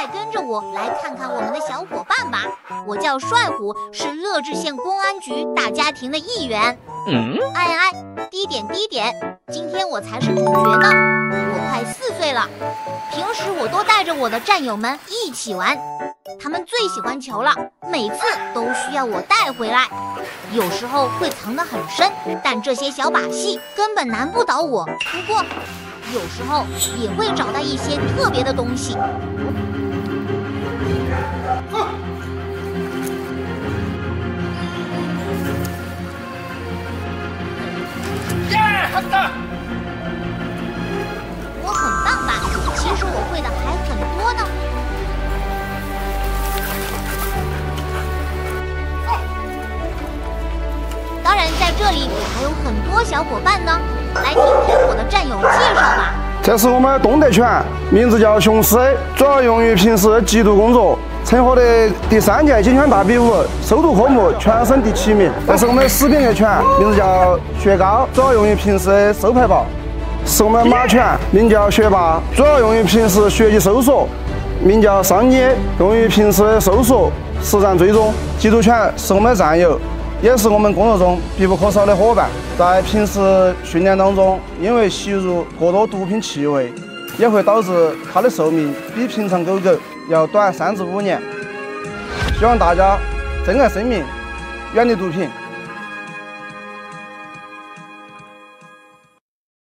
快跟着我来看看我们的小伙伴吧。我叫帅虎，是乐至县公安局大家庭的一员。哎，低点，今天我才是主角呢。我快4岁了，平时我都带着我的战友们一起玩，他们最喜欢球了，每次都需要我带回来。有时候会藏得很深，但这些小把戏根本难不倒我。不过有时候也会找到一些特别的东西。我很棒吧？其实我会的还很多呢。当然，在这里还有很多小伙伴呢。来听听我的战友介绍吧。 这是我们东德犬，名字叫雄狮，主要用于平时缉毒工作。曾获得第3届警犬大比武收毒科目全省第7名。这是我们识别猎犬，名字叫雪糕，主要用于平时收排保。是我们马犬，名叫学霸，主要用于平时学习搜索。名叫桑尼，用于平时搜索、实战追踪。缉毒犬是我们的战友，也是我们工作中必不可少的伙伴。在平时训练当中，因为吸入过多毒品气味，也会导致它的寿命比平常狗狗要短3至5年。希望大家珍爱生命，远离毒品。